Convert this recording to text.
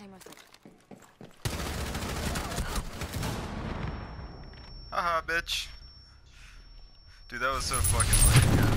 Haha, bitch. Dude, that was so fucking funny.